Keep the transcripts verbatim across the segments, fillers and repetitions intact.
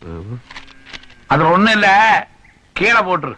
அது ஒண்ணும் இல்ல, கீழே போட்டுரு.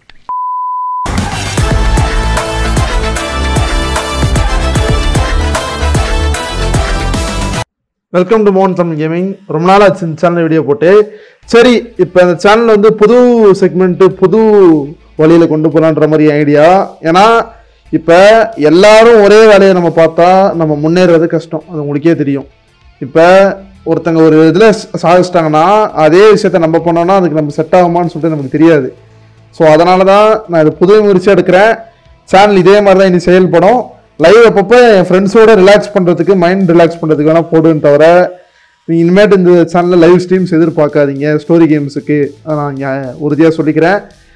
வெல்கம் டு மோகன் தமிழ் கேமிங். ரொம்ப நாள் ஆச்சு இந்த சேனல் வீடியோ போட்டு. சரி, இப்போ இந்த சேனல் வந்து புது செக்மெண்ட்டு புது வழியில் கொண்டு போகலான்ற மாதிரி ஐடியா. ஏன்னா இப்போ எல்லாரும் ஒரே வேலையை நம்ம பார்த்தா நம்ம முன்னேறது கஷ்டம், அது உங்களுக்கே தெரியும். இப்போ ஒருத்தங்க ஒரு இதில் சாதிச்சிட்டாங்கன்னா அதே விஷயத்த நம்ம பண்ணோன்னா அதுக்கு நம்ம செட் ஆகுமான்னு சொல்லிட்டு நமக்கு தெரியாது. ஸோ அதனால தான் நான் இது புது முயற்சி எடுக்கிறேன். சேனல் இதே மாதிரி தான் இனி செயல்படும். லைவ் அப்பப்போ என் ஃப்ரெண்ட்ஸோட ரிலாக்ஸ் பண்ணுறதுக்கு, மைண்ட் ரிலாக்ஸ் பண்ணுறதுக்கு வேணால் போடுன்னு தவிர நீங்கள் இனிமேட்டு இந்த சேனலில் லைவ் ஸ்ட்ரீம்ஸ் எதிர்பார்க்காதீங்க. ஸ்டோரி கேம்ஸுக்கு நான் உறுதியாக சொல்லிக்கிறேன்.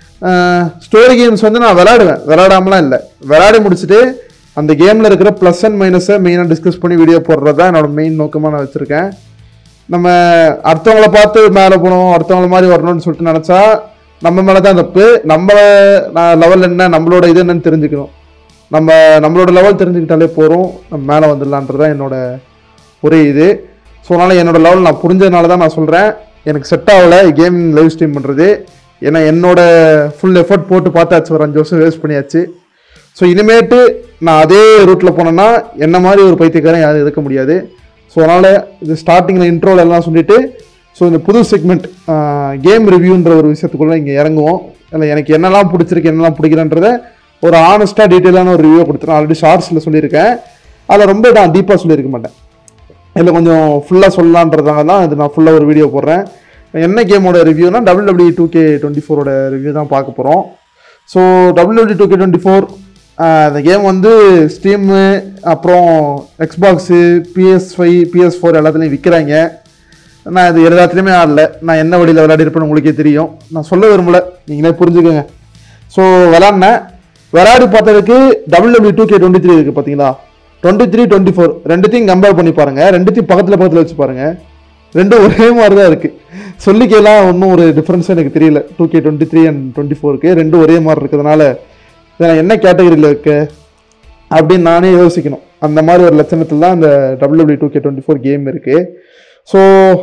ஸ்டோரி கேம்ஸ் வந்து நான் விளையாடுவேன், விளையாடாமலாம் இல்லை. விளையாடி முடிச்சுட்டு அந்த கேமில் இருக்கிற ப்ளஸ் அண்ட் மைனஸை மெயினாக டிஸ்கஸ் பண்ணி வீடியோ போடுறது தான் என்னோட மெயின் நோக்கமாக நான் வச்சுருக்கேன். நம்ம அடுத்தவங்கள பார்த்து மேலே போகணும், அடுத்தவங்கள மாதிரி வரணும்னு சொல்லிட்டு நினச்சா நம்ம மேலே தான் தப்பு. நம்ம லெவல் என்ன, நம்மளோட இது என்னன்னு தெரிஞ்சுக்கணும். நம்ம நம்மளோட லெவல் தெரிஞ்சுக்கிட்டாலே போகிறோம், நம்ம மேலே வந்துடலான்றதான் என்னோட ஒரே இது. ஸோ அதனால் என்னோடய லெவல் நான் புரிஞ்சதுனால தான் நான் சொல்கிறேன். எனக்கு செட் ஆகலை கேமிங் லைவ் ஸ்ட்ரீம் பண்ணுறது. ஏன்னா என்னோட ஃபுல் எஃபர்ட் போட்டு பார்த்தாச்சு, ஒரு அஞ்சு வருஷம் வேஸ்ட் பண்ணியாச்சு. ஸோ இனிமேட்டு நான் அதே ரூட்டில் போனேன்னா என்ன மாதிரி ஒரு பைத்தியக்காரன் யாரும் இருக்க முடியாது. ஸோ அதனால் இது ஸ்டார்டிங்கில் இன்ட்ரோவில் எல்லாம் சொல்லிவிட்டு ஸோ இந்த புது செக்மெண்ட் கேம் ரிவ்யூன்ற ஒரு விஷயத்துக்குள்ளே இங்கே இறங்குவோம். இல்லை எனக்கு என்னெல்லாம் பிடிச்சிருக்கு, என்னெல்லாம் பிடிக்கிறன்றதை ஒரு ஆனஸ்ட்டாக டீட்டெயிலான ஒரு ரிவ்யூ கொடுத்துருவேன். ஆல்ரெடி ஷார்ட்ஸில் சொல்லியிருக்கேன், அதில் ரொம்ப நான் டீப்பாக சொல்லியிருக்க மாட்டேன். இல்லை கொஞ்சம் ஃபுல்லாக சொல்லலான்றதாங்க தான் இது நான் ஃபுல்லாக ஒரு வீடியோ போடுறேன். என்ன கேமோட ரிவ்யூனா W W two K twenty ஃபோரோட ரிவ்யூ தான் பார்க்க போகிறோம். So W W two K twenty four அந்த கேம் வந்து ஸ்டீமு, அப்புறம் Xbox, PS five, PS four எல்லாத்துலேயும் விற்கிறாங்க. நான் இது எல்லாத்துலேயுமே ஆடல. நான் என்ன வழியில் விளையாடிருப்பேன்னு உங்களுக்கே தெரியும், நான் சொல்ல விரும்பல, நீங்களே புரிஞ்சுக்கோங்க. ஸோ விளாட்னேன், விளையாடி பார்த்ததுக்கு W W two K twenty three இருக்குது பார்த்தீங்களா, டுவெண்ட்டி த்ரீ டுவெண்ட்டி ஃபோர் ரெண்டுத்தையும் கம்பேர் பண்ணி பாருங்கள். ரெண்டுத்தையும் பக்கத்தில் பக்கத்தில் வச்சு பாருங்கள், ரெண்டும் ஒரே மாதிரி தான் இருக்குது. சொல்லிக்கலாம் ஒன்றும் ஒரு டிஃப்ரென்ஸும் எனக்கு தெரியல. Two K twenty three and twenty ஃபோருக்கு ரெண்டும் ஒரே மாதிரி இருக்கிறதுனால இதை என்ன கேட்டகரியில் இருக்கு அப்படின்னு நானே யோசிக்கணும். அந்த மாதிரி ஒரு லட்சணத்தில் தான் இந்த W W two K twenty four game இருக்குது. ஸோ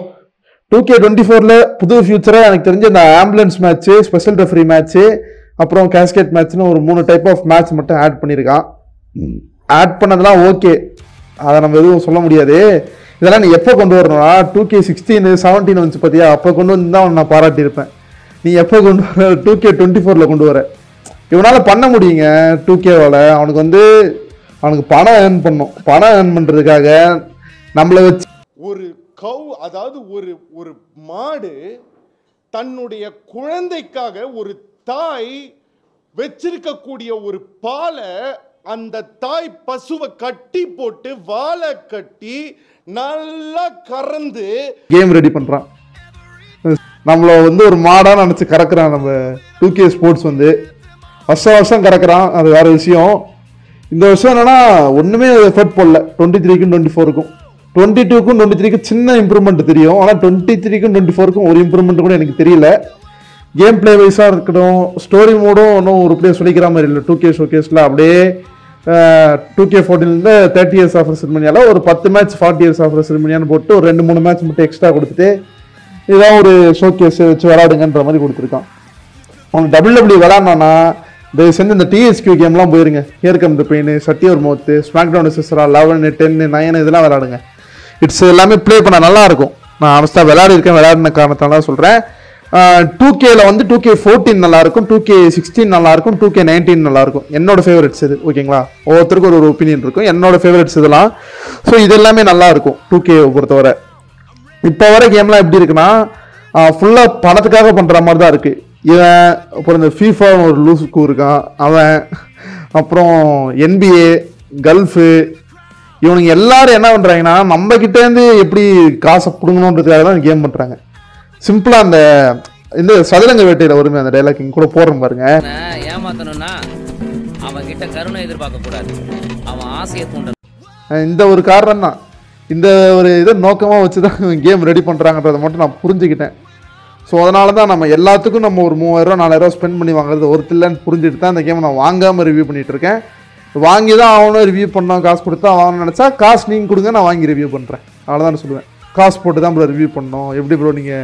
டூ கே டுவெண்ட்டி ஃபோரில் புது ஃபியூச்சராக எனக்கு தெரிஞ்ச இந்த ambulance match, special referee match, அப்புறம் கேஸ்கேட் மேட்ச்னு ஒரு மூணு டைப் ஆஃப் மேட்ச் மட்டும் ஆட் பண்ணியிருக்கான். ஆட் பண்ணதெல்லாம் ஓகே, அதை நம்ம எதுவும் சொல்ல முடியாது. இதெல்லாம் நீ எப்போ கொண்டு வரணும்னா டூ கே சிக்ஸ்டீனு செவன்டீன் வந்துச்சு பார்த்தியா, அப்போ கொண்டு வந்து தான் நான் பாராட்டியிருப்பேன். நீ எப்போ கொண்டு வர டூ கே டுவெண்ட்டி ஃபோரில் கொண்டு வர, இவனால் பண்ண முடியுங்க. டூ கேவால் அவனுக்கு வந்து அவனுக்கு பணம் ஏர்ன் பண்ணும். பணம் ஏர்ன் பண்ணுறதுக்காக நம்மளை வச்சு ஒரு கவ், அதாவது ஒரு ஒரு மாடு தன்னுடைய குழந்தைக்காக ஒரு தாய் வச்சிருக்கக்கூடிய ஒரு பாலை அந்த தாய் பசுவை கட்டி போட்டு வாழை கட்டி நல்லா கறந்து கேம் ரெடி பண்ணுறான். நம்மளை வந்து ஒரு மாடாக நினச்சி கறக்குறான். நம்ம டூ கே ஸ்போர்ட்ஸ் வந்து வருஷம் வருஷம் கறக்குறான், அது வேறு விஷயம். இந்த வருஷம் என்னென்னா ஒன்றுமே எஃபர்ட் போடல. டுவெண்ட்டி த்ரீக்கும் டுவெண்ட்டி ஃபோருக்கும் டுவெண்ட்டி டூக்கும் டுவெண்ட்டி த்ரீக்கும் சின்ன இம்ப்ரூவ்மெண்ட் தெரியும். ஆனால் டுவெண்ட்டி த்ரீக்கும் டுவெண்ட்டி ஃபோருக்கும் ஒரு இம்ப்ரூவ்மெண்ட் கூட எனக்கு தெரியல. கேம் பிளே வைஸாக இருக்கட்டும், ஸ்டோரி மோடும் ஒன்றும் ஒரு அப்படியே சொல்லிக்கிற மாதிரி இல்லை. டூ கே ஷோ கேஸில் அப்படியே டூ கே ஃபோர்டீன்லேருந்து தேர்ட்டி இயர்ஸ் ஆஃப் ரெஸ்ல்மேனியாவில் ஒரு பத்து மேட்ச் ஃபார்ட்டி இயர்ஸ் ஆஃப் ரெஸ்ல்மேனியான்னு போட்டு ஒரு ரெண்டு மூணு மேட்ச் மட்டும் எக்ஸ்ட்ரா கொடுத்துட்டு இதான் ஒரு ஷோ கேஸ் வச்சு விளாடுங்கன்ற மாதிரி கொடுத்துருக்கான். அவனுக்கு டபுள் டபுள்யூ விளாட்னான்னா தயவு செஞ்சு இந்த டிஎஸ்கியூ கேம்லாம் போயிருங்க. ஹியர் கம் தி பெயின், சட்டி ஒரு மோத்து, ஸ்மாக் டவுன் சிஸ்டரா, லெவன் டென்னு நைன் இதெல்லாம் விளாடுங்க. இட்ஸ் எல்லாமே ப்ளே பண்ண நல்லா இருக்கும். நான் ஆனஸ்டாக விளையாடி இருக்கேன், விளையாடின காரணத்தால சொல்கிறேன். டூ கேல வந்து டூ கே ஃபோர்டீன் நல்லாயிருக்கும், டூ கே சிக்ஸ்டீன் நல்லாயிருக்கும், டூ கே நைன்டீன் நல்லாயிருக்கும். என்னோட ஃபேவரட்ஸ் இது, ஓகேங்களா? ஒவ்வொருத்தருக்கும் ஒரு ஒரு ஒப்பீனியன் இருக்கும். என்னோட ஃபேவரட்ஸ் இதெல்லாம். ஸோ இது எல்லாமே நல்லாயிருக்கும் டூ கே பொறுத்தவரை. இப்போ வர கேம்லாம் எப்படி இருக்குன்னா ஃபுல்லாக பணத்துக்காக பண்ணுற மாதிரி தான் இருக்குது. இவன் அப்புறம் இந்த ஃபீஃபா ஒரு லூசுக்கு இருக்கான் அவன், அப்புறம் என்பிஏ, கல்ஃபு, இவனுங்க எல்லாரும் என்ன பண்ணுறாங்கன்னா நம்ம கிட்டேருந்து எப்படி காசை பிடுங்கணுன்றதுக்காக தான் கேம் பண்ணுறாங்க. சிம்பிளாக அந்த இந்த சதுரங்க வேட்டையில் வருமே அந்த டைலாக் இங்கே கூட போடுறேன் பாருங்க. ஏமாத்தணும்னா அவன் கிட்ட கருணை எதிர்பார்க்க கூடாது, அவன் ஆசையை தூண்ட. இந்த ஒரு காரணம் தான், இந்த ஒரு இதை நோக்கமாக வச்சு தான் கேம் ரெடி பண்ணுறாங்கன்றதை மட்டும் நான் புரிஞ்சுக்கிட்டேன். ஸோ அதனால தான் நம்ம எல்லாத்துக்கும் நம்ம ஒரு மூவாயிரரூவா நாலாயிரரூவா ஸ்பெண்ட் பண்ணி வாங்குறது ஒருத்தர் இல்லைன்னு புரிஞ்சுட்டு தான் இந்த கேமை நான் வாங்காமல் ரிவ்யூ பண்ணிகிட்டு இருக்கேன். வாங்கி தான் அவனும் ரிவ்யூ பண்ணோம், காசு கொடுத்தா வாங்கணும்னு நினச்சா காசு நீங்கள் கொடுங்க, நான் வாங்கி ரிவ்யூ பண்ணுறேன், அவ்வளோதான் சொல்லுவேன். காசு போட்டு தான் ப்ரோ ரிவ்யூ பண்ணோம், எப்படி ப்ரோ நீங்கள்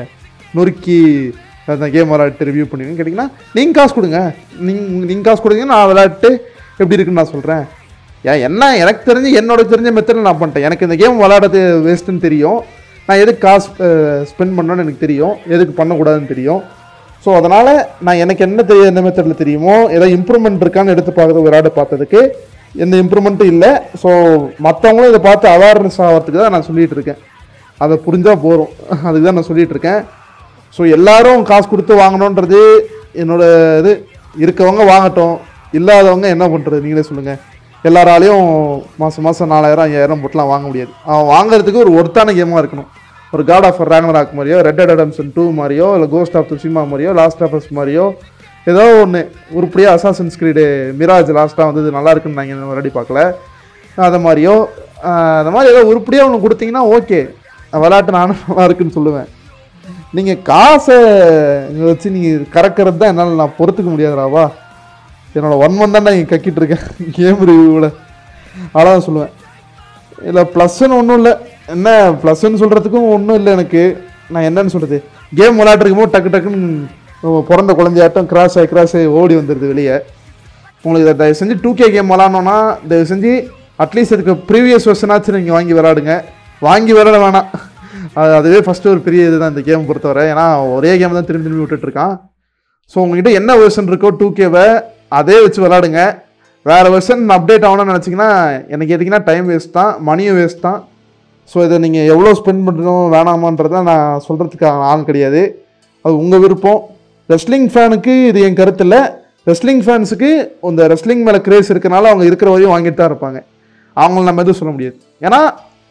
நொறுக்கி அந்த கேம் விளையாட்டு ரிவ்யூ பண்ணுவீங்கன்னு கேட்டிங்கன்னா நீங்கள் காசு கொடுங்க. நீங்கள் நீங்கள் காசு கொடுங்க, நான் விளையாட்டு எப்படி இருக்குன்னு நான் சொல்கிறேன். ஏன் என்ன எனக்கு தெரிஞ்சு என்னோட தெரிஞ்ச மெத்தடில் நான் பண்ணிட்டேன். எனக்கு இந்த கேம் விளையாடுறது வேஸ்ட்டுன்னு தெரியும், நான் எதுக்கு காசு ஸ்பெண்ட் பண்ணணும்னு எனக்கு தெரியும், எதுக்கு பண்ணக்கூடாதுன்னு தெரியும். ஸோ அதனால் நான் எனக்கு என்ன தெரிய என்ன மெத்தடில் தெரியுமோ, ஏதாவது இம்ப்ரூவ்மெண்ட் இருக்கான்னு எடுத்து பார்க்குறது விளையாட பார்த்ததுக்கு எந்த இம்ப்ரூவ்மெண்ட்டும் இல்லை. ஸோ மற்றவங்களும் இதை பார்த்து அவேர்னஸ் ஆகிறதுக்கு தான் நான் சொல்லிகிட்டு இருக்கேன். அதை புரிஞ்சால் போகிறோம், அதுக்கு தான் நான் சொல்லிகிட்டு இருக்கேன். ஸோ எல்லோரும் காசு கொடுத்து வாங்கணுன்றது என்னோடய இது. இருக்கவங்க வாங்கட்டும், இல்லாதவங்க என்ன பண்ணுறது நீங்களே சொல்லுங்கள். எல்லாராலையும் மாதம் மாதம் நாலாயிரம் ஐயாயிரம் போட்டுலாம் வாங்க முடியாது. அவன் வாங்குறதுக்கு ஒரு ஒர்த்தான கேமாக இருக்கணும். ஒரு காட் ஆஃப் ராக்னராக் மாதிரியோ, ரெட் டெட் ரெடெம்ப்ஷன் டூ மாதிரியோ, இல்லை கோஸ்ட் ஆஃப் த்சுஷிமா மாதிரியோ, லாஸ்ட் ஆஃப் அஸ் மாதிரியோ, ஏதோ ஒன்று உருப்படியாக அசாசின்ஸ் கிரீடு மிராஜ் லாஸ்ட்டாக வந்து நல்லா இருக்குன்னு நாங்கள் இந்த ரெடி பார்க்கல, அது மாதிரியோ அந்த மாதிரி ஏதோ உருப்படியாக ஒன்று கொடுத்தீங்கன்னா ஓகே, விளையாட்டு நானும் நல்லா இருக்குன்னு சொல்லுவேன். நீங்கள் காசை வச்சு நீங்கள் கறக்கிறது தான் என்னால் நான் பொறுத்துக்க முடியாதுடாவா. என்னோடய ஒன் மந்த் தான் நான் இங்கே கக்கிட்டு இருக்கேன் கேம் ரிவ்யூவில், அவ்வளோதான் சொல்லுவேன். இல்லை ப்ளஸ்ன்னு ஒன்றும் இல்லை, என்ன ப்ளஸ்ன்னு சொல்கிறதுக்கும் ஒன்றும் இல்லை எனக்கு. நான் என்னன்னு சொல்கிறது, கேம் விளையாட்டுருக்கும் போது டக்கு டக்குன்னு பிறந்த குழந்தையாட்டம் கிராஸ் ஆகி கிராஸ் ஆகி ஓடி வந்துடுது வெளியே. உங்களுக்கு தயவு செஞ்சு டூ கே கேம் விளாட்னோன்னா தயவு செஞ்சு அட்லீஸ்ட் அதுக்கு ப்ரீவியஸ் வெர்ஷனாச்சும் நீங்கள் வாங்கி விளாடுங்க. வாங்கி விளாட வேணாம், அது அதுவே ஃபஸ்ட்டு ஒரு பெரிய இது தான் இந்த கேம் பொறுத்தவரை. ஏன்னா ஒரே கேம் தான் திரும்பி திரும்பி விட்டுட்ருக்கான். ஸோ உங்கள்கிட்ட என்ன வெர்ஷன் இருக்கோ டூ கேவை அதே வச்சு விளாடுங்க. வேறு வெர்ஷன் அப்டேட் ஆகணும்னு நினச்சிங்கன்னா எனக்கு எதுக்குன்னா டைம் வேஸ்ட் தான், மணியும் வேஸ்ட் தான். ஸோ இதை நீங்கள் எவ்வளோ ஸ்பெண்ட் பண்ணுறோம் வேணாமான்றதை நான் சொல்கிறதுக்கு ஆள் கிடையாது, அது உங்கள் விருப்பம். ரெஸ்லிங் ஃபேனுக்கு இது என் கருத்து இல்லை. ரெஸ்லிங் ஃபேன்ஸுக்கு இந்த ரெஸ்லிங் மேலே கிரேஸ் இருக்கிறனால அவங்க இருக்கிற வரையும் வாங்கிட்டு தான் இருப்பாங்க. அவங்கள நம்ம எதுவும் சொல்ல முடியாது. ஏன்னா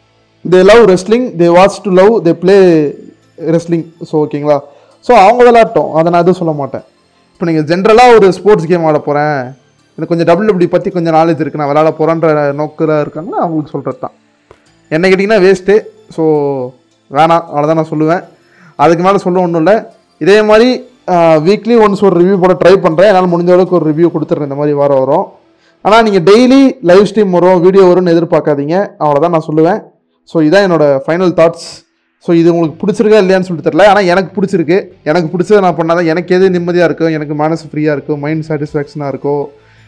they love wrestling, they watch to love, they play wrestling. So ஓகேங்களா, ஸோ அவங்க விளாட்டோம், அதை நான் எதுவும் சொல்ல மாட்டேன். இப்போ நீங்கள் ஜென்ரலாக ஒரு ஸ்போர்ட்ஸ் கேம் ஆட போகிறேன், எனக்கு கொஞ்சம் டபிள்யூடபிள்யூ பற்றி கொஞ்சம் நாலேஜ் இருக்குது, நான் விளாட போகிறேன்ற நோக்கில் இருக்காங்கன்னா அவங்களுக்கு சொல்கிறது தான். என்ன கேட்டிங்கன்னா வேஸ்ட்டு. ஸோ வேணாம், அவ்வளோதான் நான் சொல்லுவேன். அதுக்கு மேலே சொல்ல ஒன்றும் இல்லை. இதே மாதிரி வீக்லி ஒன்ஸ் ஒரு ரிவ்யூ போட ட்ரை பண்ணுறேன். என்னால் முடிஞ்ச அளவுக்கு ஒரு ரிவ்யூ கொடுத்துட்றேன் இந்த மாதிரி வாரம் வரும். ஆனால் நீங்கள் டெய்லி லைவ் ஸ்ட்ரீம் வரும், வீடியோ வரும்னு எதிர்பார்க்காதீங்க, அவ்வளோதான் நான் சொல்லுவேன். ஸோ இதான் என்னோடய ஃபைனல் தாட்ஸ். ஸோ இது உங்களுக்கு பிடிச்சிருக்கா இல்லையான்னு சொல்லிட்டு தெரியல, ஆனால் எனக்கு பிடிச்சிருக்கு. எனக்கு பிடிச்சதை நான் பண்ணால் தான் எனக்கு எது நிம்மதியாக இருக்கும், எனக்கு மனசு ஃப்ரீயாக இருக்கும், மைண்ட் சாட்டிஸ்ஃபேக்ஷனாக இருக்கும்,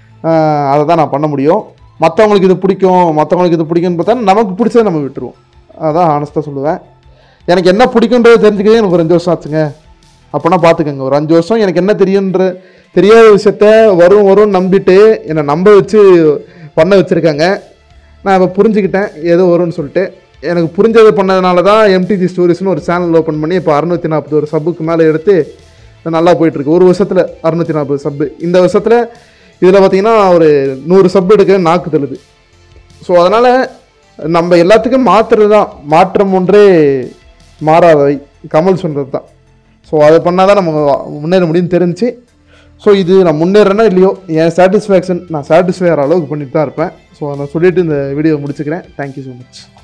அதை தான் நான் பண்ண முடியும். மற்றவங்களுக்கு இது பிடிக்கும் மற்றவங்களுக்கு இது பிடிக்கும்னு பார்த்தா நமக்கு பிடிச்சதை நம்ம விட்டுருவோம். அதான் ஆனஸ்ட்டாக சொல்லுவேன். எனக்கு என்ன பிடிக்குன்றது தெரிஞ்சுக்கவே எனக்கு ஒரு அஞ்சு வருஷம் ஆச்சுங்க. அப்போனா பார்த்துக்கோங்க, ஒரு அஞ்சு வருஷம் எனக்கு என்ன தெரியுன்ற தெரியாத விஷயத்த வரும் வரும்னு நம்பிட்டு என்னை நம்ப வச்சு பண்ண வச்சுருக்காங்க. நான் இப்போ புரிஞ்சுக்கிட்டேன் ஏதோ வரும்னு சொல்லிட்டு. எனக்கு புரிஞ்சது பண்ணதுனால தான் எம்டிஜி ஸ்டோரிஸ்னு ஒரு சேனல் ஓப்பன் பண்ணி இப்போ அறுநூற்றி நாற்பது ஒரு சப்புக்கு மேலே எடுத்து நல்லா போயிட்டுருக்கு. ஒரு வருஷத்தில் அறுநூற்றி நாற்பது சப்பு. இந்த வருஷத்தில் இதில் பார்த்திங்கன்னா ஒரு நூறு சப் எடுக்க நாக்கு தள்ளுது. ஸோ அதனால் நம்ம எல்லாத்துக்கும் மாற்றுறது தான், மாற்றம் ஒன்றே மாறாதவை, கமல் சொல்கிறது தான். ஸோ அதை பண்ணால் தான் நம்ம முன்னேற முடியும்னு தெரிஞ்சு. ஸோ இது நான் முன்னேறேன்னா இல்லையோ என் சாட்டிஸ்ஃபேக்ஷன் நான் சாட்டிஸ்ஃபை ஆகிற அளவுக்கு பண்ணிட்டு தான் இருப்பேன். ஸோ நான் சொல்லிவிட்டு இந்த வீடியோ முடிச்சுக்கிறேன். Thank you so much.